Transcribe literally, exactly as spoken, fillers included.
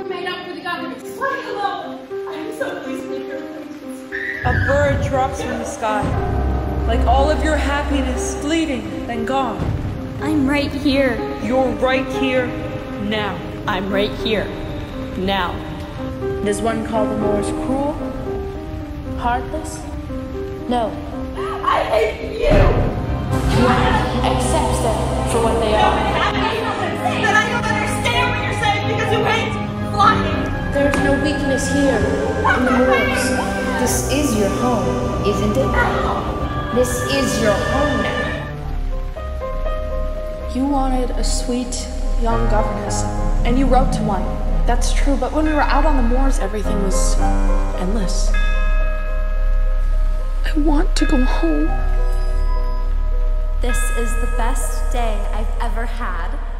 made up for the governess. Let me alone. I'm so pleased to make your acquaintance. A bird drops from the sky, like all of your happiness, fleeting, then gone. I'm right here. You're right here, now. I'm right here, now. Does one call the Moors cruel? Heartless? No. I hate you! One accepts them for what they are. Then I don't understand what you're saying because you hate flying! There's no weakness here, in the moors. This is your home, isn't it? This is your home now. You wanted a sweet, young governess, and you wrote to one. That's true, but when we were out on the moors, everything was endless. I want to go home. This is the best day I've ever had.